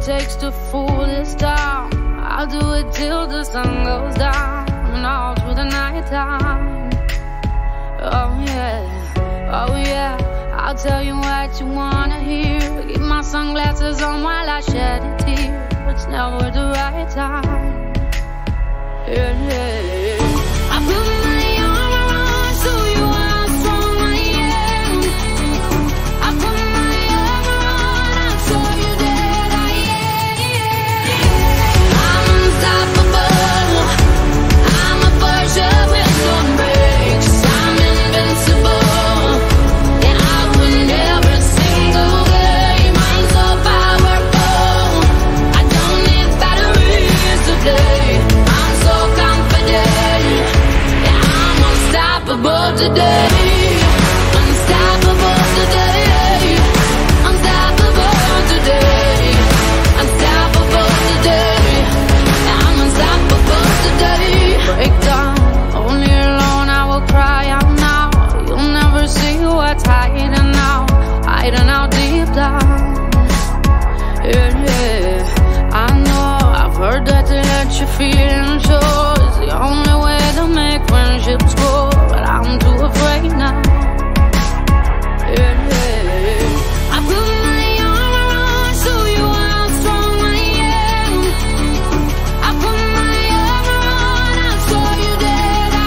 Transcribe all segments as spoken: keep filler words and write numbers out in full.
takes to fool this town. I'll do it till the sun goes down and all through the night time. Oh yeah, oh yeah, I'll tell you what you wanna hear. Keep my sunglasses on while I shed a tear. It's never the right time. Yeah, yeah. I put my arm around so you how strong I am. I put my arm around and show you that I am. I'm unstoppable. I'm a Porsche with no brakes. I'm invincible. Yeah, I win every single game. I'm so powerful. I don't need batteries to play. I'm so confident. Yeah, I'm unstoppable today. Unstoppable today. Unstoppable today. Unstoppable today. Yeah, I'm unstoppable today. Break down, only alone I will cry out now. You'll never see what's hiding out, hiding out deep down. Yeah, yeah, I know, I've heard that to let you feel and show is the only way to make friendships grow, but I'm too afraid now. Yeah, yeah, I put my arm around so you how strong I am. I put my arm around and show you that I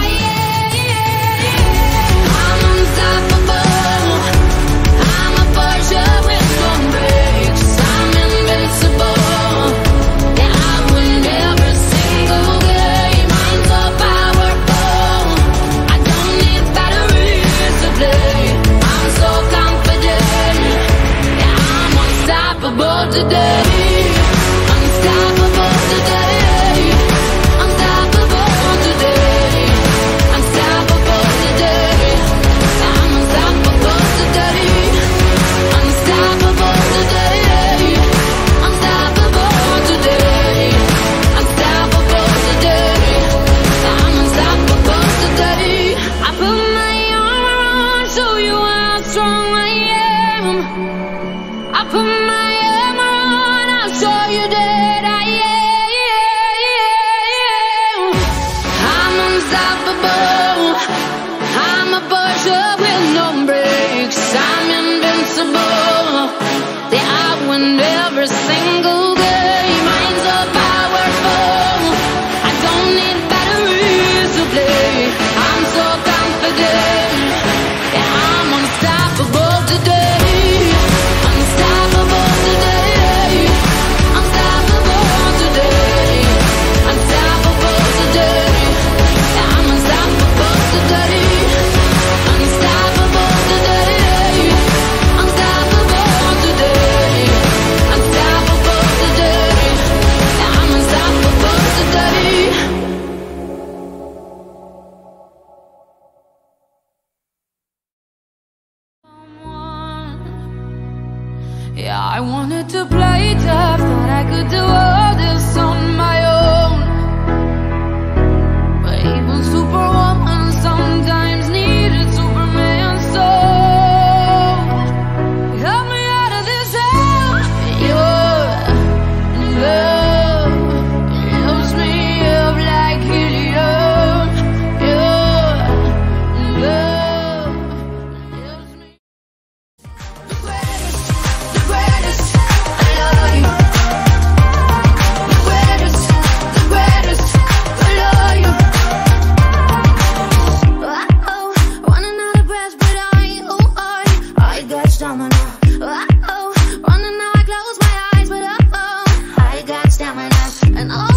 am. I'm unstoppable. I'm a Porsche with no brakes. I'm invincible. Yeah, I win every single game. I'm so powerful. I don't need batteries to play. I'm so confident. Yeah, I'm unstoppable today. Unstoppable today. Unstoppable today. Unstoppable today. Yeah, I'm unstoppable today. Unstoppable today. Unstoppable today. Unstoppable today. Yeah, I'm unstoppable today. I put my arm around so you how strong I am. I put my arm around, I'll show you that I am. I'm unstoppable. I'm a Porsche with no brakes. I'm invincible. Yeah, I win every single game. I'm so powerful. I don't need batteries to play. I'm so confident. Yeah, I'm unstoppable today. Unstoppable today. Unstoppable today. Unstoppable today. Yeah, I'm unstoppable today. Unstoppable today. Unstoppable today. Unstoppable today. Yeah, I'm unstoppable today. Yeah, I wanted to play tough, thought I could do all this on my own. But even Superwoman sometimes needed Superman, so help me out of this hell. Your love lifts me up like helium. Your love lifts me. The greatest, the greatest, I love you. The greatest, the greatest, I love you. Uh-oh, running out of breath, but I, oh, I, I got stamina. Uh-oh, running now I close my eyes, but uh-oh, I got stamina. And all